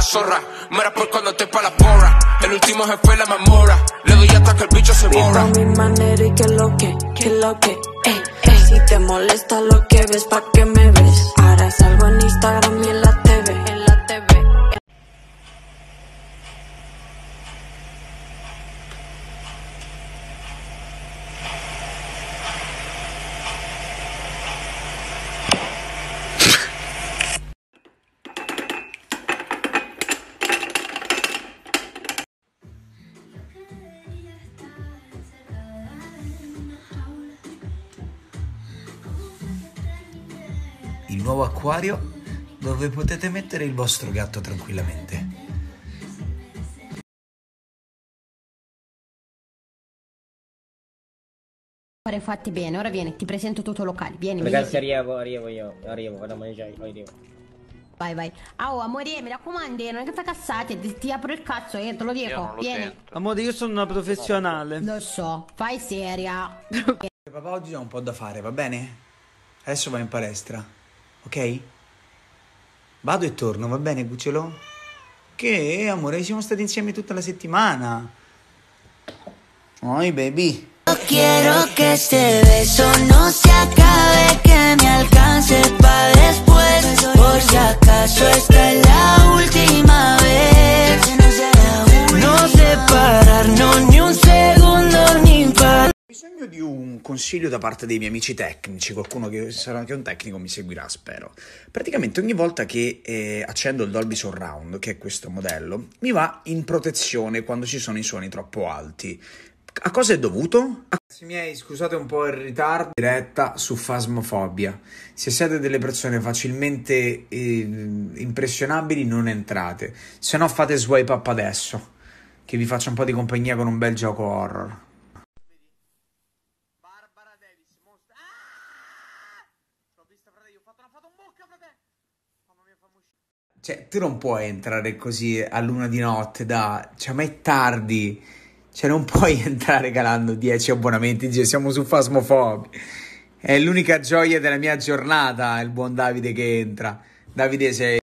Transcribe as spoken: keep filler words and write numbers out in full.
zorra. Muera por cuando te pa' la porra. El último jefe de la mamora. Le doy hasta que el bicho se borra. Vivo a mi manera y que lo que, que lo que, ey, ey. Si te molesta lo que ves, ¿pa' qué me ves? Ahora salgo en Instagram y en la T V, en la T V. Il nuovo acquario dove potete mettere il vostro gatto tranquillamente. Fatti bene, ora vieni, ti presento tutto locale. Vieni, Ragazzi, vieni. arrivo, arrivo io, arrivo, vado a mangiare, arrivo. Vai, vai. Ah, oh, amore, mi raccomando, non è che fai cazzate, ti, ti apro il cazzo, eh, te lo dico. Vieni. Sento. Amore, io sono una professionale. Lo so, fai seria. Papà oggi ha un po' da fare, va bene? Adesso vai in palestra, ok? Vado e torno, va bene, cucciolo? Che, amore, siamo stati insieme tutta la settimana. Oi, baby. Quiero que este beso no se acabe, que me alcance pa' después. Por si acaso esta es la última vez. No separarnos ni un segundo ni para. Ho bisogno di un consiglio da parte dei miei amici tecnici, qualcuno che sarà anche un tecnico mi seguirà, spero. Praticamente ogni volta che eh, accendo il Dolby Surround, che è questo modello, mi va in protezione quando ci sono i suoni troppo alti. A cosa è dovuto? Ragazzi miei, scusate un po' il ritardo. Diretta su Phasmophobia. Se siete delle persone facilmente eh, impressionabili, non entrate. Se no fate swipe up adesso, che vi faccio un po' di compagnia con un bel gioco horror. Barbara Davis, mostra. Ah! L'ho vista, frate, io ho fatto una foto in bocca, frate. Mamma mia, fammi uscire. Cioè, tu non puoi entrare così a luna di notte, da... Cioè, ma è tardi. Cioè non puoi entrare calando dieci abbonamenti, dice siamo su Phasmophobia. È l'unica gioia della mia giornata il buon Davide che entra. Davide sei...